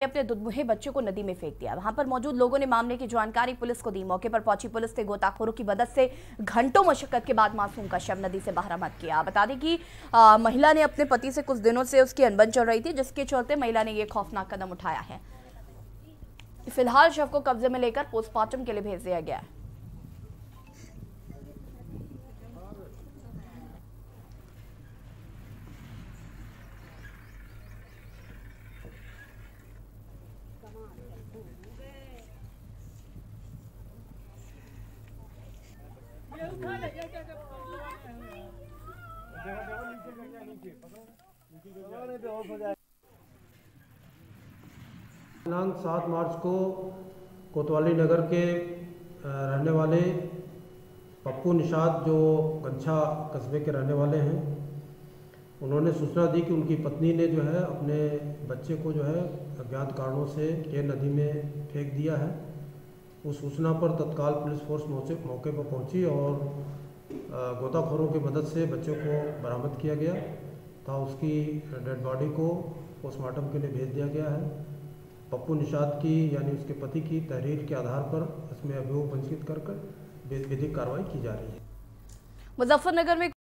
अपने दुधमुहे बच्चे को नदी में फेंक दिया। वहां पर मौजूद लोगों ने मामले की जानकारी पुलिस को दी। मौके पर पहुंची पुलिस ने गोताखोरों की मदद से घंटों मशक्कत के बाद मासूम का शव नदी से बरामद किया। बता दें कि महिला ने अपने पति से कुछ दिनों से उसकी अनबन चल रही थी, जिसके चलते महिला ने यह खौफनाक कदम उठाया है। फिलहाल शव को कब्जे में लेकर पोस्टमार्टम के लिए भेज दिया गया है। दिनांक 7 मार्च को कोतवाली नगर के रहने वाले पप्पू निषाद, जो गंछा कस्बे के रहने वाले हैं, उन्होंने सूचना दी कि उनकी पत्नी ने जो है अपने बच्चे को जो है अज्ञात कारणों से केन नदी में फेंक दिया है। उस सूचना पर तत्काल पुलिस फोर्स मौके पर पहुंची और गोताखोरों की मदद से बच्चे को बरामद किया गया था। उसकी डेड बॉडी को पोस्टमार्टम के लिए भेज दिया गया है। पप्पू निषाद की यानी उसके पति की तहरीर के आधार पर इसमें अभियोग पंजीकृत कर विधिक कार्रवाई की जा रही है। मुजफ्फरनगर में